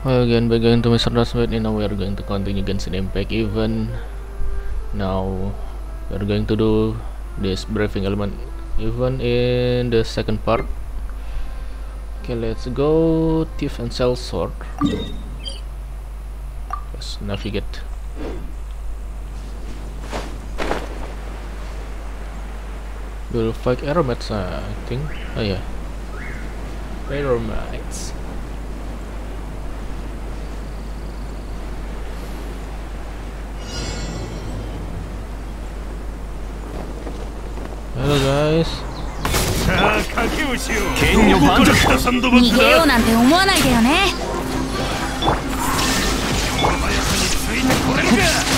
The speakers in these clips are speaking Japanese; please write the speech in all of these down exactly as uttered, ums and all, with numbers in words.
Well, again, we're going to Misunderstood, and now we are going to continue Genshin Impact event. Now, we're going to do this briefing element event in the second part. Okay, let's go. Thief and Cell Sword. Let's navigate. We'll fight Aeromax, uh, I think. Oh yeah, Aeromax. Hello guys. さあ賭けをしよう。剣女盤石だサンドバッグだ。逃げようなんて思わないでよね。お前についてこれるか。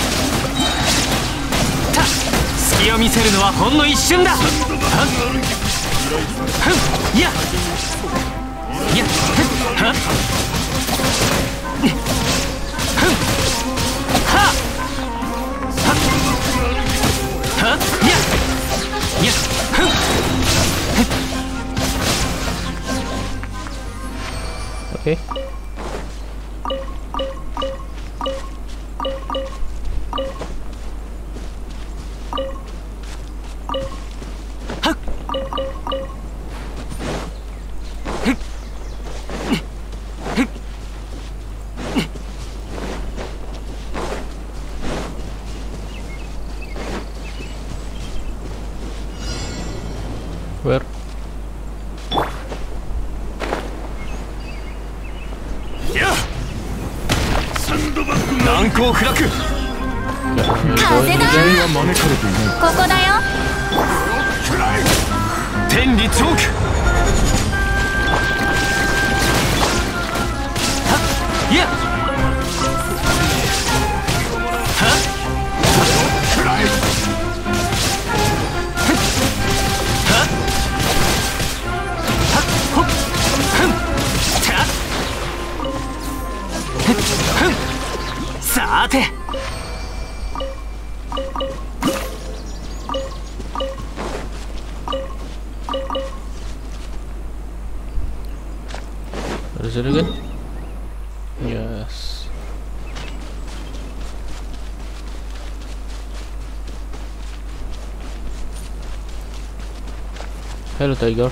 隙を見せるのはほんの一瞬だ。はっ。いや。いや。はっ。はっ。はっ。いや。いや。 Okay. Where? Yeah. 難攻不落。 風だ。ここだよ。 天理チョーク。はっ。いや。はっ。さて What is it again? Yes. Hello Tiger.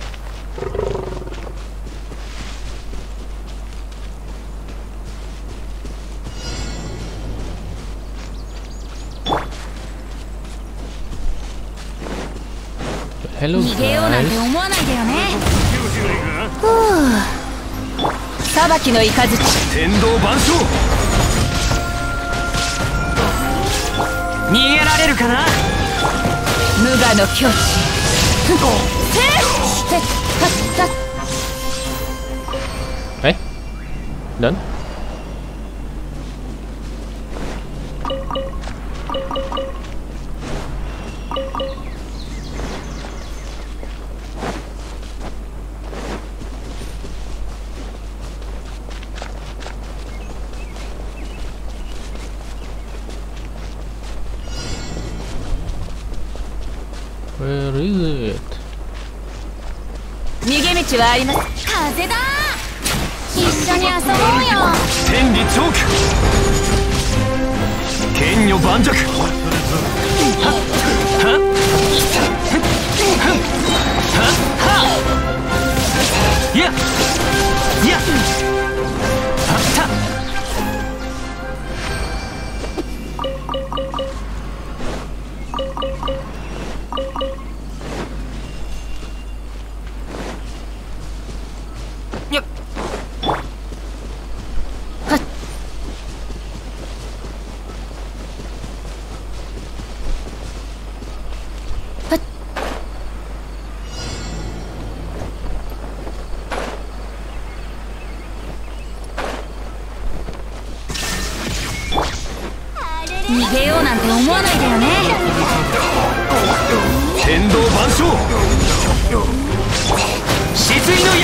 Hello guys. 逃げようなんて思わないでよね。ふう。裁きの雷。 天道万象。逃げられるかな。 無我の境地。ふっ。せっ。たった。 Eh? Done? Where is it? 逃げ道はあります。風だ。一緒に遊ぼうよ。 天理チョーク。剣女盤石。はっはっはっはっ。いやいや。はった。 逃げようなんて思わないでよね。 天道万象。失意の矢。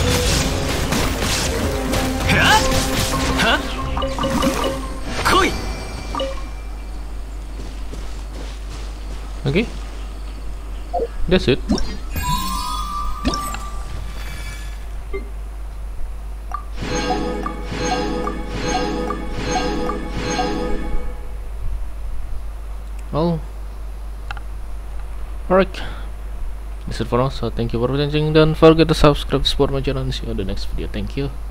はっはっ。来い。 Okay. That's it. well, alright, that's it for now. So thank you for watching. Don't forget to subscribe, support my channel, and see you on the next video. Thank you.